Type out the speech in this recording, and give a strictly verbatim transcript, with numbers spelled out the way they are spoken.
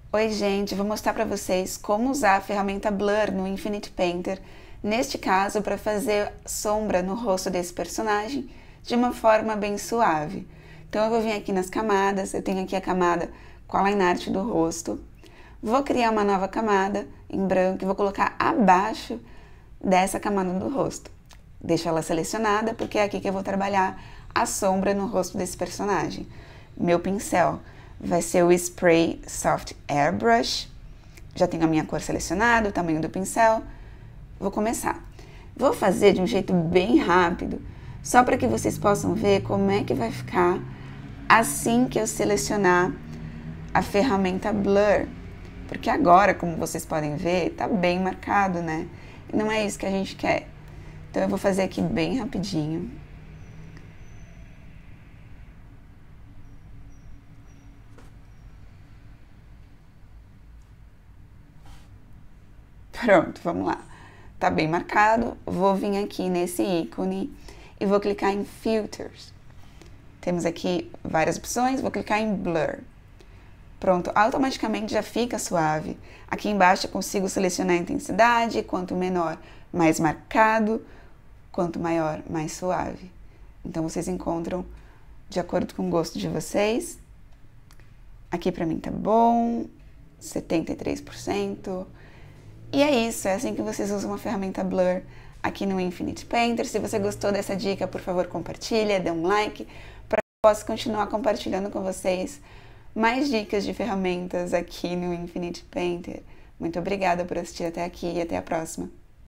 Oi gente, vou mostrar para vocês como usar a ferramenta Blur no Infinite Painter, neste caso para fazer sombra no rosto desse personagem de uma forma bem suave. Então eu vou vir aqui nas camadas, eu tenho aqui a camada com a line art do rosto, vou criar uma nova camada em branco e vou colocar abaixo dessa camada do rosto. Deixo ela selecionada porque é aqui que eu vou trabalhar a sombra no rosto desse personagem. Meu pincel vai ser o Spray Soft Airbrush. Já tenho a minha cor selecionada, o tamanho do pincel. Vou começar. Vou fazer de um jeito bem rápido, só para que vocês possam ver como é que vai ficar assim que eu selecionar a ferramenta Blur. Porque agora, como vocês podem ver, tá bem marcado, né? E não é isso que a gente quer. Então eu vou fazer aqui bem rapidinho. Pronto, vamos lá. Tá bem marcado. Vou vir aqui nesse ícone e vou clicar em Filters. Temos aqui várias opções, vou clicar em Blur. Pronto, automaticamente já fica suave. Aqui embaixo eu consigo selecionar a intensidade, quanto menor, mais marcado, quanto maior, mais suave. Então vocês encontram de acordo com o gosto de vocês. Aqui pra mim tá bom, setenta e três por cento. E é isso, é assim que vocês usam a ferramenta Blur aqui no Infinite Painter. Se você gostou dessa dica, por favor, compartilha, dê um like, para que eu possa continuar compartilhando com vocês mais dicas de ferramentas aqui no Infinite Painter. Muito obrigada por assistir até aqui e até a próxima.